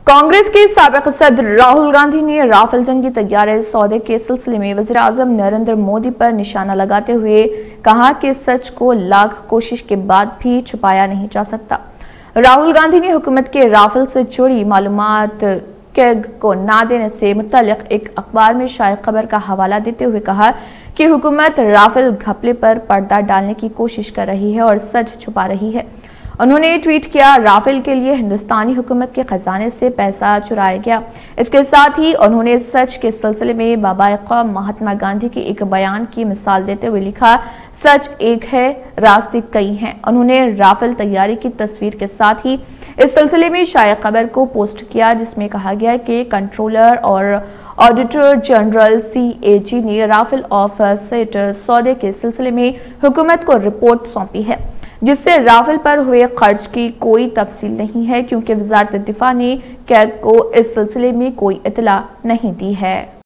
कांग्रेस के साबिक सदर राहुल गांधी ने राफेल जंगी तैयारे सौदे के सिलसिले में वज़ीर आज़म नरेंद्र मोदी पर निशाना लगाते हुए कहा कि सच को लाख कोशिश के बाद भी छुपाया नहीं जा सकता। राहुल गांधी ने हुकूमत के राफेल से जुड़ी मालूमात को ना देने से मुतल्लिक एक अखबार में शाया खबर का हवाला देते हुए कहा कि हुकूमत राफेल घपले पर पर्दा डालने की कोशिश कर रही है और सच छुपा रही है। उन्होंने ट्वीट किया, राफेल के लिए हिंदुस्तानी हुकूमत के खजाने से पैसा चुराया गया। इसके साथ ही उन्होंने सच के सिलसिले में बाबा-ए-कौम महात्मा गांधी के एक बयान की मिसाल देते हुए लिखा, सच एक है, रास्ते कई हैं। उन्होंने राफेल तैयारी की तस्वीर के साथ ही इस सिलसिले में शाया खबर को पोस्ट किया, जिसमें कहा गया कि कंट्रोलर और ऑडिटर जनरल CAG ने राफेल ऑफ सेट सौदे के सिलसिले में हुकूमत को रिपोर्ट सौंपी है, जिससे राफेल पर हुए खर्च की कोई तफसील नहीं है, क्योंकि वज़ारत दिफा ने कैग को इस सिलसिले में कोई इत्तला नहीं दी है।